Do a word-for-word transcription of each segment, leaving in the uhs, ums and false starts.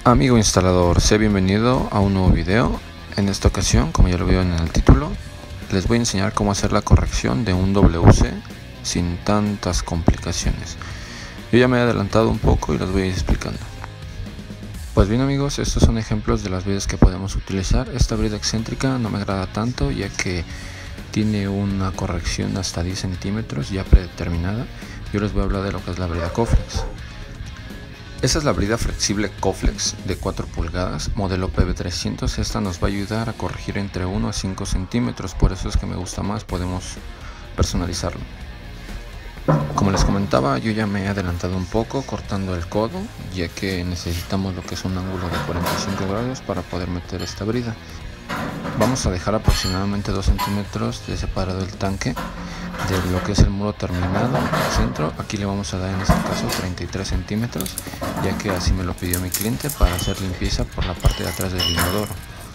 Amigo instalador, sea bienvenido a un nuevo video. En esta ocasión, como ya lo vieron en el título, les voy a enseñar cómo hacer la corrección de un W C sin tantas complicaciones. Yo ya me he adelantado un poco y los voy a ir explicando. Pues bien amigos, estos son ejemplos de las bridas que podemos utilizar. Esta brida excéntrica no me agrada tanto ya que tiene una corrección hasta diez centímetros ya predeterminada. Yo les voy a hablar de lo que es la brida Coflex. Esta es la brida flexible Coflex de cuatro pulgadas, modelo P B trescientos. Esta nos va a ayudar a corregir entre uno a cinco centímetros, por eso es que me gusta más, podemos personalizarlo. Como les comentaba, yo ya me he adelantado un poco cortando el codo, ya que necesitamos lo que es un ángulo de cuarenta y cinco grados para poder meter esta brida. Vamos a dejar aproximadamente dos centímetros de separado el tanque de lo que es el muro terminado al centro. Aquí le vamos a dar en este caso treinta y tres centímetros, ya que así me lo pidió mi cliente para hacer limpieza por la parte de atrás del inodoro.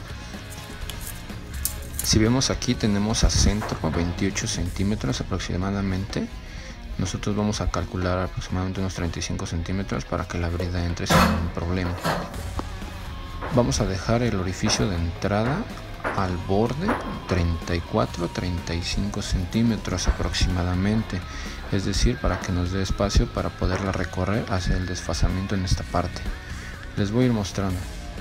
Si vemos aquí tenemos a centro veintiocho centímetros aproximadamente. Nosotros vamos a calcular aproximadamente unos treinta y cinco centímetros para que la brida entre sin ningún problema. Vamos a dejar el orificio de entrada al borde treinta y cuatro a treinta y cinco centímetros aproximadamente, es decir, para que nos dé espacio para poderla recorrer hacia el desfasamiento en esta parte. Les voy a ir mostrando.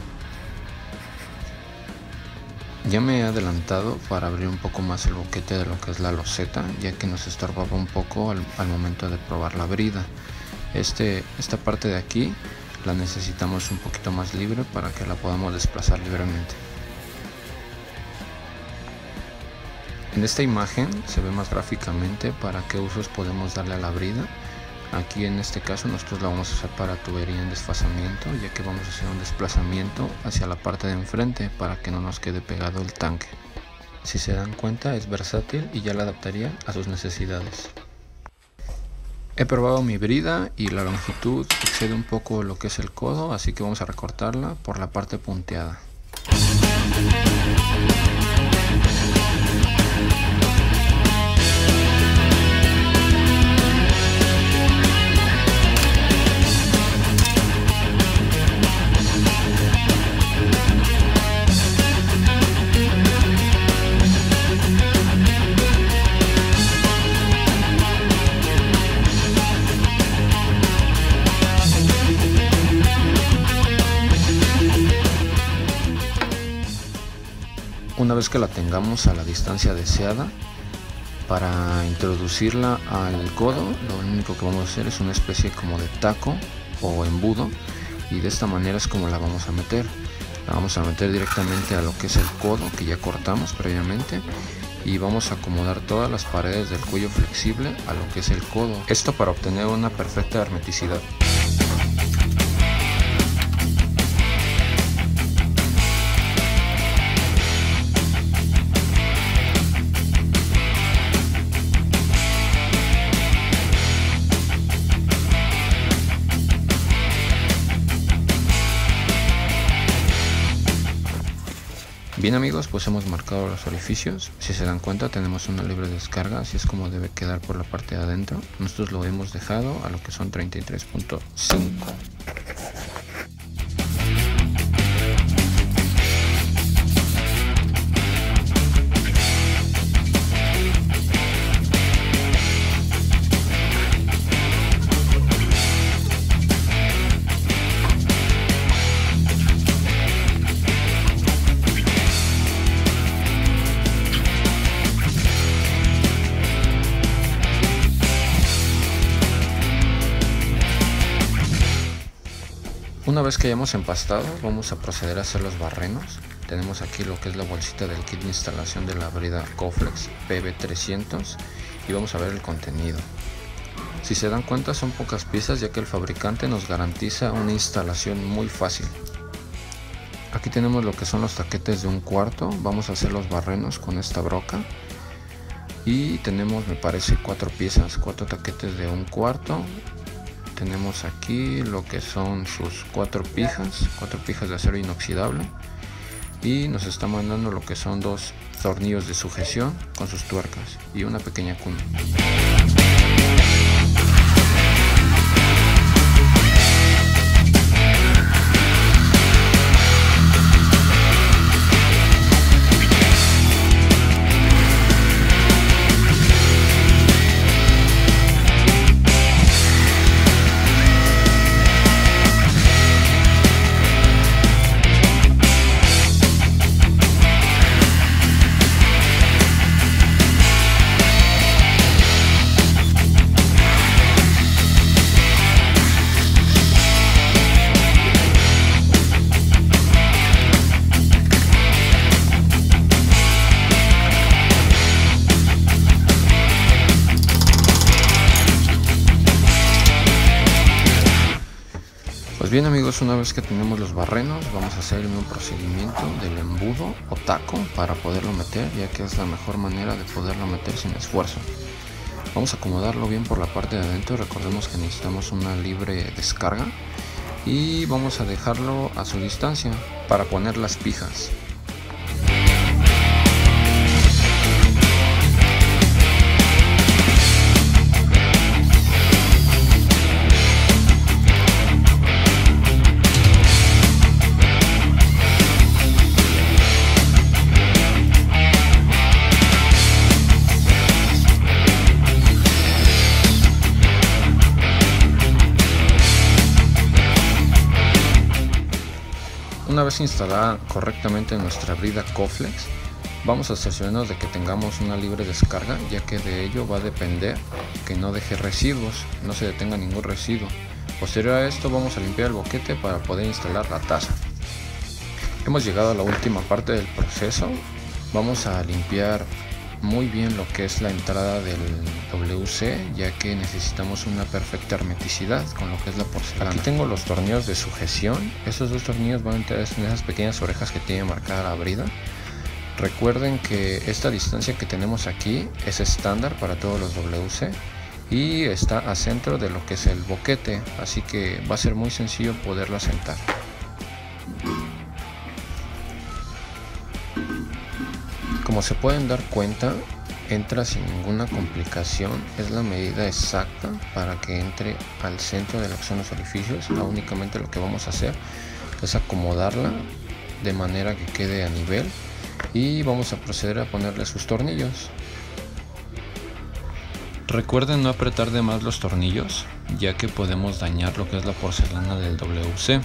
Ya me he adelantado para abrir un poco más el boquete de lo que es la loseta, ya que nos estorbaba un poco al, al momento de probar la brida. Este, esta parte de aquí la necesitamos un poquito más libre para que la podamos desplazar libremente. En esta imagen se ve más gráficamente para qué usos podemos darle a la brida. Aquí en este caso nosotros la vamos a usar para tubería en desfasamiento, ya que vamos a hacer un desplazamiento hacia la parte de enfrente para que no nos quede pegado el tanque. Si se dan cuenta, es versátil y ya la adaptaría a sus necesidades. He probado mi brida y la longitud excede un poco lo que es el codo, así que vamos a recortarla por la parte punteada. Una vez que la tengamos a la distancia deseada, para introducirla al codo, lo único que vamos a hacer es una especie como de taco o embudo, y de esta manera es como la vamos a meter. La vamos a meter directamente a lo que es el codo que ya cortamos previamente, y vamos a acomodar todas las paredes del cuello flexible a lo que es el codo. Esto para obtener una perfecta hermeticidad. Bien amigos, pues hemos marcado los orificios. Si se dan cuenta tenemos una libre descarga, así es como debe quedar por la parte de adentro. Nosotros lo hemos dejado a lo que son treinta y tres punto cinco. Una vez que hayamos empastado, vamos a proceder a hacer los barrenos. Tenemos aquí lo que es la bolsita del kit de instalación de la brida Coflex P B trescientos y vamos a ver el contenido. Si se dan cuenta son pocas piezas, ya que el fabricante nos garantiza una instalación muy fácil. Aquí tenemos lo que son los taquetes de un cuarto. Vamos a hacer los barrenos con esta broca. Y tenemos, me parece, cuatro piezas, cuatro taquetes de un cuarto. Tenemos aquí lo que son sus cuatro pijas, cuatro pijas de acero inoxidable, y nos está mandando lo que son dos tornillos de sujeción con sus tuercas y una pequeña cuna. Pues bien amigos, una vez que tenemos los barrenos, vamos a hacer un procedimiento del embudo o taco para poderlo meter, ya que es la mejor manera de poderlo meter sin esfuerzo. Vamos a acomodarlo bien por la parte de adentro. Recordemos que necesitamos una libre descarga y vamos a dejarlo a su distancia para poner las pijas. Una vez instalada correctamente nuestra brida Coflex, vamos a asegurarnos de que tengamos una libre descarga, ya que de ello va a depender que no deje residuos, no se detenga ningún residuo. Posterior a esto vamos a limpiar el boquete para poder instalar la taza. Hemos llegado a la última parte del proceso. Vamos a limpiar muy bien lo que es la entrada del W C, ya que necesitamos una perfecta hermeticidad con lo que es la porcelana. Aquí tengo los tornillos de sujeción. Esos dos tornillos van a entrar en esas pequeñas orejas que tiene marcada la brida. Recuerden que esta distancia que tenemos aquí es estándar para todos los W C y está a centro de lo que es el boquete, así que va a ser muy sencillo poderlo asentar. Como se pueden dar cuenta, entra sin ninguna complicación. Es la medida exacta para que entre al centro de lo que son los orificios. Ahora únicamente lo que vamos a hacer es acomodarla de manera que quede a nivel y vamos a proceder a ponerle sus tornillos. Recuerden no apretar de más los tornillos, ya que podemos dañar lo que es la porcelana del W C.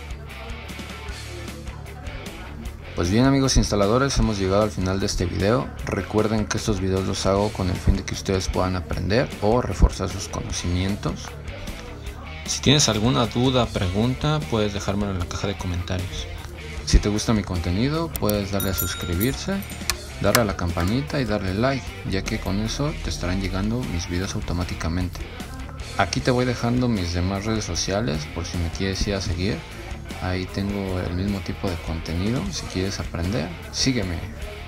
Pues bien amigos instaladores, hemos llegado al final de este video. Recuerden que estos videos los hago con el fin de que ustedes puedan aprender o reforzar sus conocimientos. Si tienes alguna duda o pregunta, puedes dejármelo en la caja de comentarios. Si te gusta mi contenido, puedes darle a suscribirse, darle a la campanita y darle like, ya que con eso te estarán llegando mis videos automáticamente. Aquí te voy dejando mis demás redes sociales por si me quieres ir a seguir. Ahí tengo el mismo tipo de contenido. Si quieres aprender, sígueme.